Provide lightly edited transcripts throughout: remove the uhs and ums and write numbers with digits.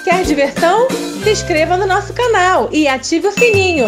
Quer diversão? Se inscreva no nosso canal e ative o sininho.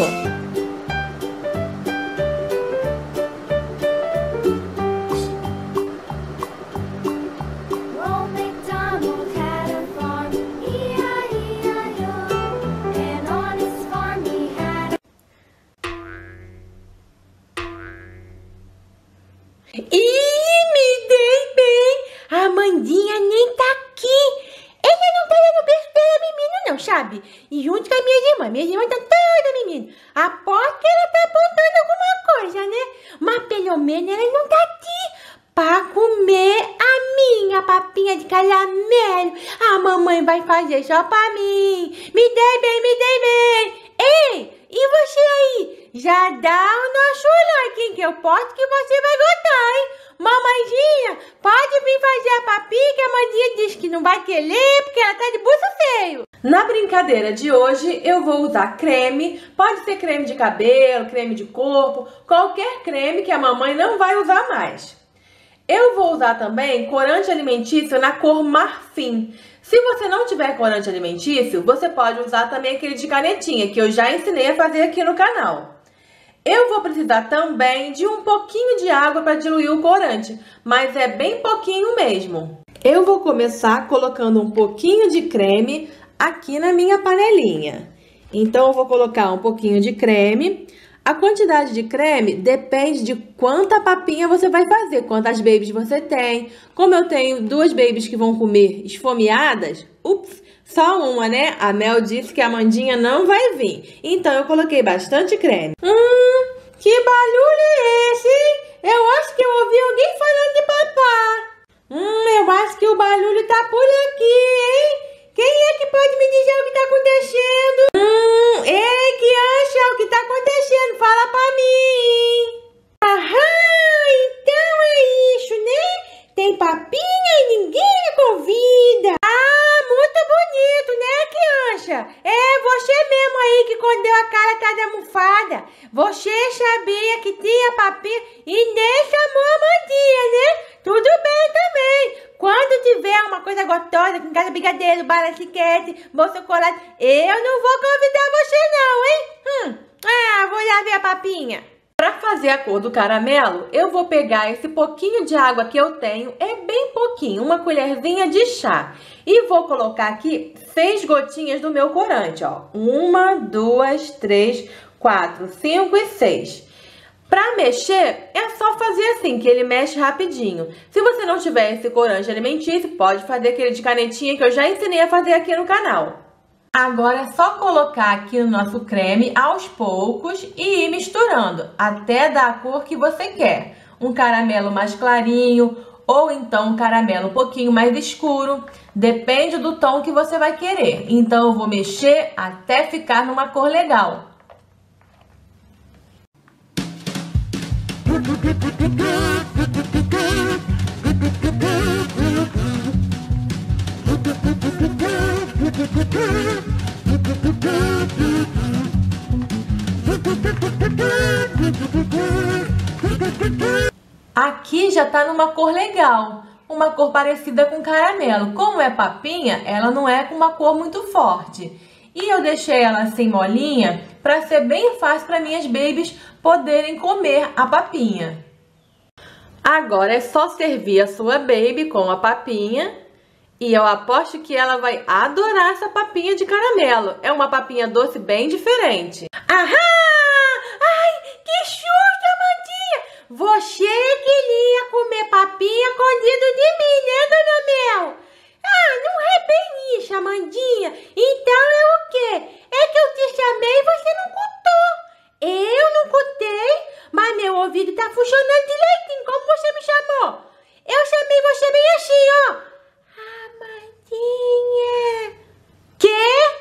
Me dei bem! A Amandinha nem tá aqui! Ela não tá dando besteira, menino, não, sabe? E junto com as minhas irmãs tá toda, menino. Aposto que ela tá apontando alguma coisa, né? Mas pelo menos ela não tá aqui pra comer a minha papinha de caramelo. A mamãe vai fazer só pra mim. Me dei bem, me dei bem! Ei, e você aí? Já dá o nosso like, hein? Que eu posto que você vai gostar, hein? Mamãezinha, pode vir fazer a papinha que a Amandinha disse que não vai querer porque ela tá de buço feio. Na brincadeira de hoje, eu vou usar creme. Pode ser creme de cabelo, creme de corpo, qualquer creme que a mamãe não vai usar mais. Eu vou usar também corante alimentício na cor marfim. Se você não tiver corante alimentício, você pode usar também aquele de canetinha, que eu já ensinei a fazer aqui no canal. Eu vou precisar também de um pouquinho de água para diluir o corante, mas é bem pouquinho mesmo. Eu vou começar colocando um pouquinho de creme aqui na minha panelinha. Então, eu vou colocar um pouquinho de creme. A quantidade de creme depende de quanta papinha você vai fazer, quantas babies você tem. Como eu tenho duas babies que vão comer esfomeadas, só uma, né? A Mel disse que a Amandinha não vai vir. Então, eu coloquei bastante creme. Que barulho é esse, hein? Eu acho que eu ouvi alguém falando de papá. Eu acho que o barulho tá por aqui, hein? Quem é que pode me dizer o que tá acontecendo? Ei, criança, o que tá acontecendo? Fala pra mim. Aham, então é isso, né? Tem papinha e ninguém me convida. Ah, muito bonito, né, criança? É você mesmo aí que quando deu a cara tá da almofada. Você sabia que tinha papinha e nem chamou a Amandinha, né? Tudo bem também. Quando tiver uma coisa gostosa, aqui em casa, brigadeiro, bala, chiquete, bom chocolate, eu não vou convidar você não, hein? Vou lá ver a papinha. Para fazer a cor do caramelo, eu vou pegar esse pouquinho de água que eu tenho, é bem pouquinho, uma colherzinha de chá. E vou colocar aqui 6 gotinhas do meu corante, ó. 1, 2, 3, 4, 5 e 6. Para mexer, é só fazer assim, que ele mexe rapidinho. Se você não tiver esse corante alimentício, pode fazer aquele de canetinha que eu já ensinei a fazer aqui no canal. Agora é só colocar aqui o nosso creme aos poucos e ir misturando até dar a cor que você quer. Um caramelo mais clarinho ou então um caramelo um pouquinho mais escuro. Depende do tom que você vai querer. Então eu vou mexer até ficar numa cor legal. Aqui já tá numa cor legal, uma cor parecida com caramelo. Como é papinha, ela não é com uma cor muito forte. E eu deixei ela assim molinha para ser bem fácil para minhas babies poderem comer a papinha. Agora é só servir a sua baby com a papinha. E eu aposto que ela vai adorar essa papinha de caramelo. É uma papinha doce bem diferente. Ai, que susto, Amandinha! Você queria comer papinha escondido de mim, né, dona Mel? Não é bem isso, Amandinha. Então é o quê? É que eu te chamei e você não escutou. Eu não escutei, mas meu ouvido tá funcionando direitinho. Como você me chamou? Eu chamei você bem assim, ó. Amandinha. Quê?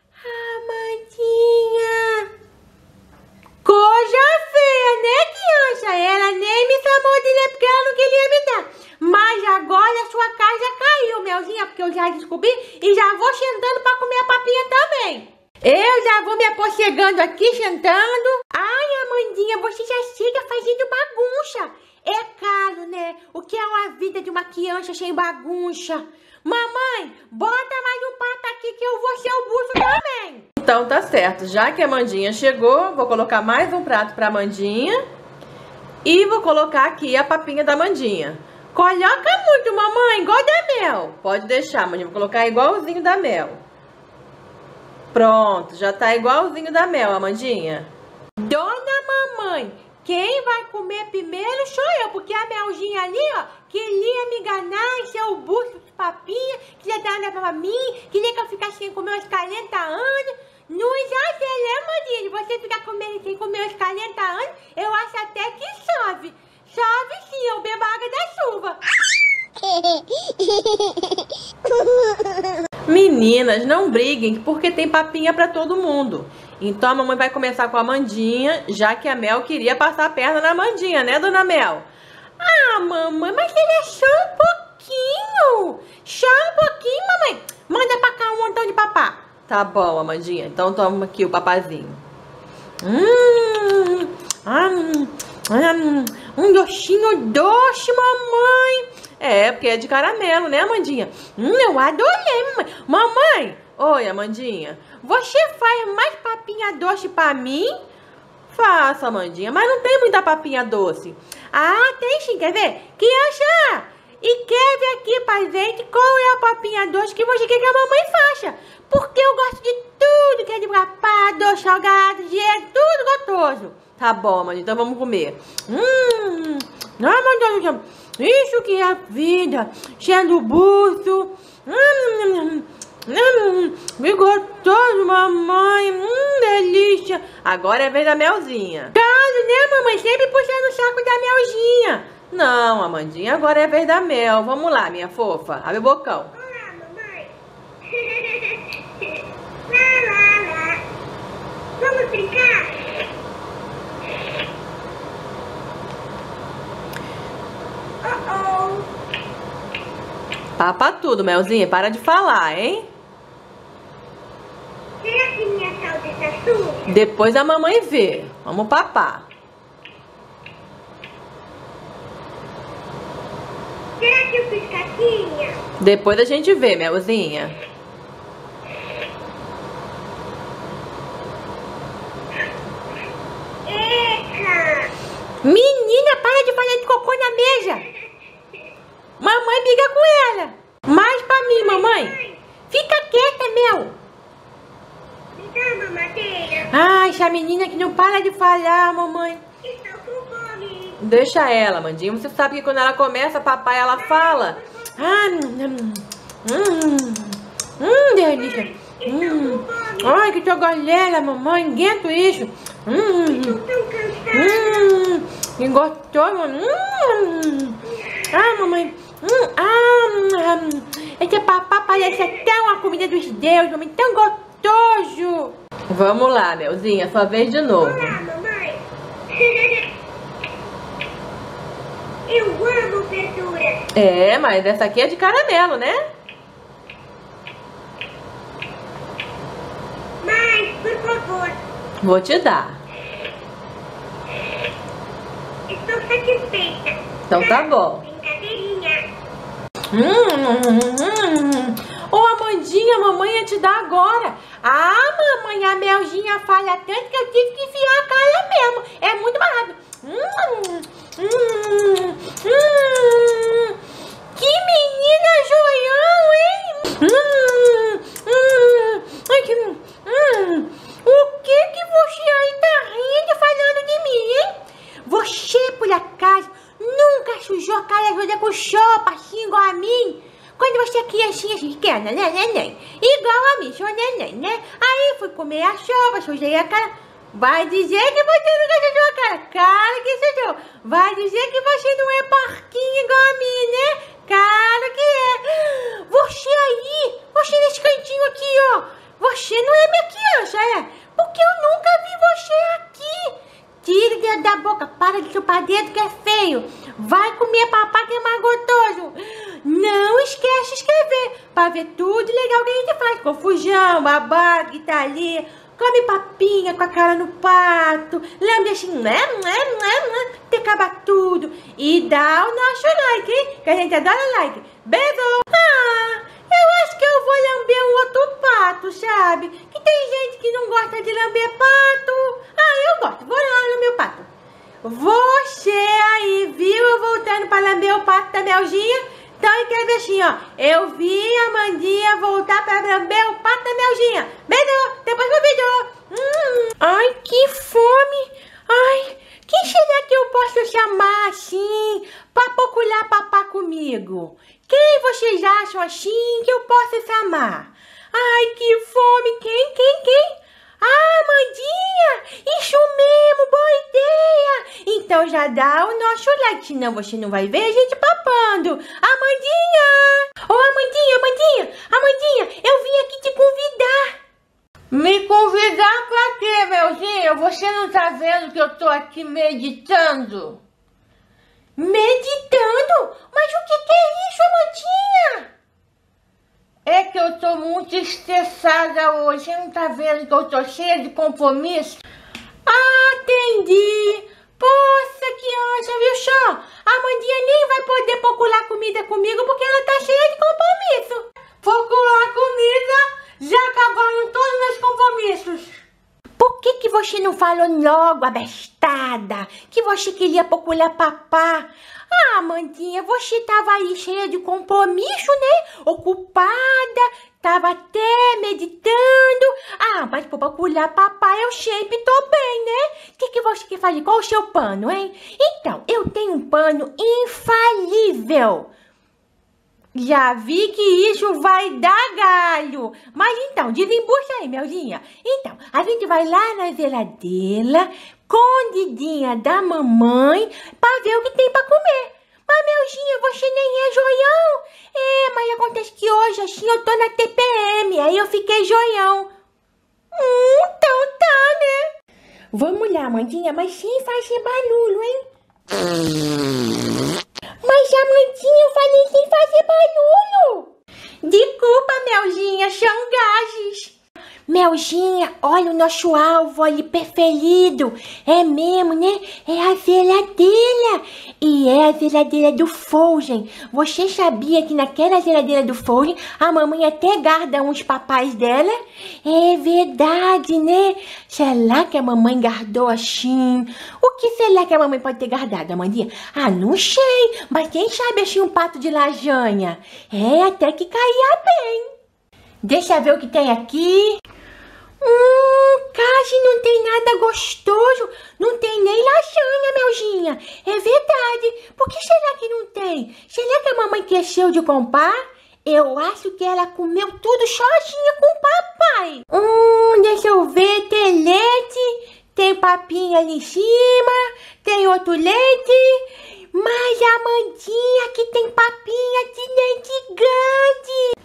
Amandinha. Coisa feia, né, criança? Ela nem me chamou de ler porque ela não queria me dar. Mas agora a sua casa caiu, Melzinha, porque eu já descobri e já vou sentando para comer a papinha também. Eu já vou me aconchegando aqui, sentando. Ai, Amandinha, você já chega fazendo bagunça. É caro, né? O que é uma vida de uma criança sem bagunça? Mamãe, bota mais um prato aqui que eu vou ser o bucho também. Então tá certo, já que a Amandinha chegou, vou colocar mais um prato pra Amandinha. E vou colocar aqui a papinha da Amandinha. Coloca muito, mamãe, igual da Mel. Pode deixar, Amandinha, vou colocar igualzinho da Mel. Pronto, já tá igualzinho da Mel, Amandinha. Dona mamãe, quem vai comer primeiro sou eu, porque a Melzinha ali, ó, queria me enganar, ser o bucho de papinha, queria dar nada pra mim, queria que eu ficasse sem comer uns 40 anos. Não exagere, né, Mandinha? Você ficar sem comer uns 40 anos, eu acho até que chove. Chove sim, eu bebo a água da chuva. Meninas, não briguem, porque tem papinha pra todo mundo. Então a mamãe vai começar com a Amandinha, já que a Mel queria passar a perna na Amandinha, né, dona Mel? Ah, mamãe, mas ele é só um pouquinho. Só um pouquinho, mamãe. Manda pra cá um montão de papá. Tá bom, Amandinha. Então toma aqui o papazinho. Um docinho doce, mamãe. É, porque é de caramelo, né, Amandinha? Eu adorei, mamãe. Mamãe, oi, Amandinha. Você faz mais papinha doce pra mim? Faça, Amandinha, mas não tem muita papinha doce. Ah, tem sim, quer ver? Criança, e quer ver aqui pra gente qual é a papinha doce que você quer que a mamãe faça? Porque eu gosto de tudo que é de papá, doce, salgado, gelo, tudo gostoso. Tá bom, Amandinha, então vamos comer. Ai, meu Deus do céu. Isso que é a vida. Cheio do buço. Que gostoso, mamãe. Delícia. Agora é a vez da Melzinha. Claro, né, mamãe? Sempre puxando o saco da Melzinha. Não, Amandinha, agora é a vez da Mel. Vamos lá, minha fofa. Abre o bocão. Olá, mamãe. Lá. Vamos brincar? Papa tudo, Melzinha. Para de falar, hein? Será que minha calça está suja? Depois a mamãe vê. Vamos papar. Será que eu fiz caquinha? Depois a gente vê, Melzinha. Eca! Menina, para de falar de cocô na mesa. Mamãe briga com ela. Mais pra mim, mamãe. Fica quieta, Mel. Me dá uma mamadeira. Ai, essa menina que não para de falar, mamãe. Estou com fome. Deixa ela, Amandinha. Você sabe que quando ela começa a papar, ela fala. Delícia. Ai, que tua galera, mamãe. Aguento isso. Estou tão cansada. Que gostoso. Ah, mamãe. Esse papá parece até uma comida dos deuses, mamãe, tão gostoso. Vamos lá, Melzinha, sua vez de novo. Olá, mamãe. Eu amo verdura. É, mas essa aqui é de caramelo, né? Mas, por favor. Vou te dar. Estou satisfeita. Então tá bom. Ô, Amandinha, mamãe ia te dar agora. Ah, mamãe, a Melzinha fala tanto que eu tive que enfiar a cara mesmo. É muito mais rápido. Que menina joião, hein? O que você aí tá rindo falando de mim, hein? Você, por acaso, nunca sujou a cara toda com sopa, assim, igual a mim? Quando você é criancinha pequena, né, neném? Igual a mim, sou neném, né? Aí fui comer a sopa, sujei a cara. Vai dizer que você nunca sujou a cara. Claro que sujou. Vai dizer que você não é porquinho igual a mim, né? Claro que é. Você aí, você nesse cantinho aqui, ó. Você não é minha criança, é? Porque eu nunca vi você aqui. Tira o dedo da boca, para de chupar dedo que é feio. Vai comer papá que é mais gostoso. Não esquece de inscrever para ver tudo legal que a gente faz. Confusão, babado, gritaria. Come papinha com a cara no pato. Lembra assim, te acaba tudo. E dá o nosso like, hein? Que a gente adora like. Beijo! Ah, eu acho que eu vou lamber um outro pato. pato, sabe? Que tem gente que não gosta de lamber pato. Ah, eu gosto, vou lá no meu pato. Você aí viu eu voltando para lamber o pato da Melzinha? Então escreve assim, ó. Eu vi a Amandinha voltar para lamber o pato da Melzinha. Beijo, depois do vídeo. Ai, que fome. Ai, quem será que eu posso chamar assim para procurar papá comigo? Quem vocês acham assim que eu posso chamar? Ai, que fome. Quem? Ah, Amandinha, isso mesmo, boa ideia. Então já dá o nosso like, senão você não vai ver a gente papando. Amandinha! Ô, Amandinha, eu vim aqui te convidar. Me convidar pra quê, Melzinha? Você não tá vendo que eu tô aqui meditando? Meditando? Mas o que é isso, Amandinha? É que eu tô muito estressada hoje. Você não tá vendo que eu tô cheia de compromisso? Ah, entendi. Poxa, que ancha, viu, só? A Amandinha nem vai poder procurar comida comigo porque ela tá cheia de compromisso. Procurar comida? Já acabaram todos os meus compromissos. Por que você não falou logo, abestada, que você queria procurar papá? Ah, Amandinha, você tava aí cheia de compromisso, né? Ocupada, tava até meditando. Ah, mas pra procurar papá eu sempre tô bem, né? O que você quer fazer? Qual o seu pano, hein? Então, eu tenho um pano infalível. Já vi que isso vai dar galho. Mas então, desembucha aí, Melzinha. Então, a gente vai lá na geladeira, escondidinha da mamãe, pra ver o que tem pra comer. Mas, Melzinha, você nem é joião. É, mas acontece que hoje, assim, eu tô na TPM, aí eu fiquei joião. Então tá, né? Vamos lá, Amandinha, mas sem fazer barulho, hein? Mas, Amandinha, eu falei sem fazer barulho. Desculpa, Melzinha, são gases. Melzinha, olha o nosso alvo ali preferido. É mesmo, né? É a geladeira. E é a geladeira do Frozen. Você sabia que naquela geladeira do Frozen a mamãe até guarda uns papais dela? É verdade, né? Será que a mamãe guardou assim? O que será que a mamãe pode ter guardado, Amandinha? Ah, não sei. Mas quem sabe assim um pato de lasanha? É, até que caía bem. Deixa eu ver o que tem aqui. Quase não tem nada gostoso. Não tem nem lasanha, Melzinha. É verdade. Por que será que não tem? Será que a mamãe esqueceu de comprar? Eu acho que ela comeu tudo sozinha com o papai. Deixa eu ver. Tem leite. Tem papinha ali em cima. Tem outro leite. Mas a Amandinha aqui tem papinha de leite grande.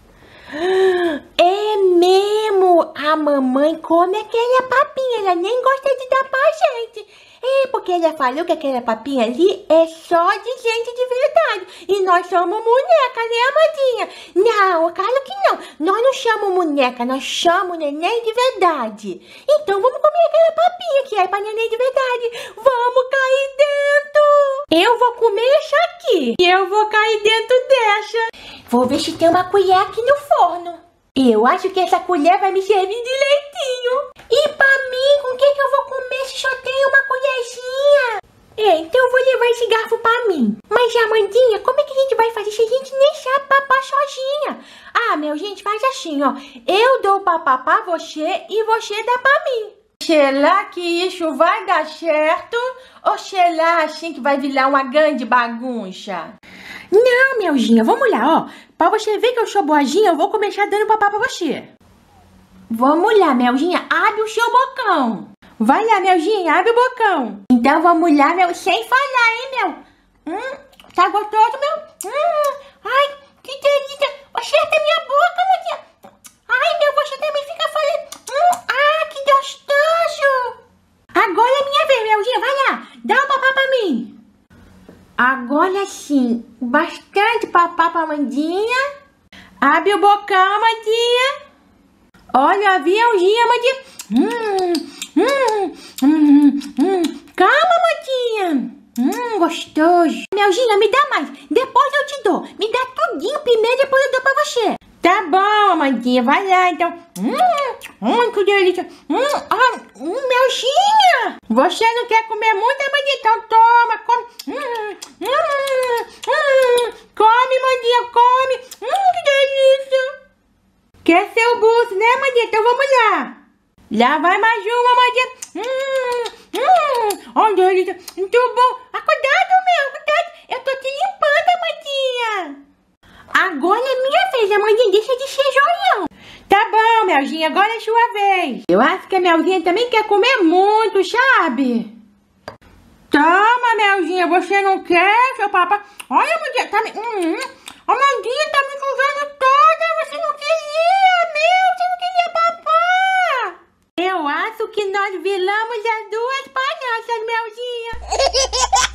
É mesmo, a mamãe come aquela papinha, ela nem gosta de dar pra gente. É, porque ela falou que aquela papinha ali é só de gente de verdade. E nós somos boneca, né, Amandinha? Não, claro que não. Nós não chamamos boneca, nós chamamos neném de verdade. Então vamos comer aquela papinha que é pra neném de verdade. Vamos cair dentro. Eu vou comer essa aqui. E eu vou cair dentro dessa. Vou ver se tem uma colher aqui no forno. Eu acho que essa colher vai me servir de leitinho. E pra mim, com o que eu vou comer se só tem uma colherzinha? É, então eu vou levar esse garfo pra mim. Mas, Amandinha, como é que a gente vai fazer se a gente nem sabe papar sozinha? Ah, meu, gente, faz assim, ó. Eu dou papá pra você e você dá pra mim. Será que isso vai dar certo? Ou será assim que vai virar uma grande bagunça? Não, Melzinha, vamos lá, ó. Pra você ver que eu sou boazinha, eu vou começar dando papá pra você. Vamos lá, Melzinha, abre o seu bocão. Vai lá, Melzinha, abre o bocão. Então vamos lá, Mel, sem falar, hein, Mel? Tá gostoso, Mel? Ai, que delícia. Acerta minha boca, Melzinha. Ai, Mel, você também fica falando. Que gostoso. Agora é minha vez, Melzinha, vai lá. Dá o papá pra mim. Agora sim, bastante papá pra Amandinha. Abre o bocão, Amandinha. Olha o aviãozinho, Amandinha. Calma, Amandinha. Gostoso. Melzinha, me dá mais. Depois eu te dou. Me dá tudinho primeiro, depois eu dou pra você. Tá bom, Amandinha, vai lá, então. Que delícia. Melzinha. Você não quer comer muito, Amandinha? Então toma, come. Come, Amandinha, come. Que delícia. Quer seu buço, né, Amandinha? Então vamos lá. Lá vai mais uma, Amandinha. Olha, delícia. Muito bom. Cuidado, cuidado. Eu tô te limpando, Amandinha. Agora é minha vez, Amandinha, deixa de ser joião. Tá bom, Melzinha, agora é sua vez. Eu acho que a Melzinha também quer comer muito, sabe? Toma, Melzinha, você não quer, seu papai? Olha, Amandinha, tá me... Amandinha tá me usando toda, você não queria, você não queria papá. Eu acho que nós viramos as duas palhaças, Melzinha.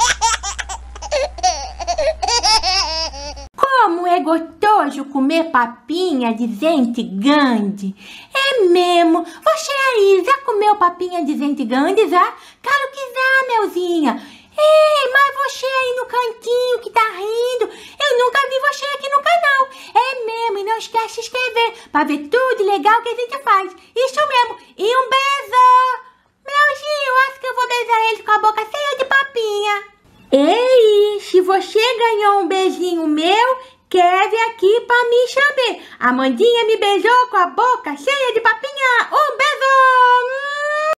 Como é gostoso comer papinha de gente grande. É mesmo. Você aí já comeu papinha de gente grande, já? Claro que já, Melzinha. Ei, mas você aí no cantinho que tá rindo, eu nunca vi você aqui no canal. É mesmo, e não esquece de se inscrever pra ver tudo legal que a gente faz. Isso mesmo. E um beijo. Melzinha, eu acho que eu vou beijar ele com a boca cheia de papinha. Ei, se você ganhou um beijinho meu, escreve aqui pra me saber. A Amandinha me beijou com a boca cheia de papinha. Um beijo!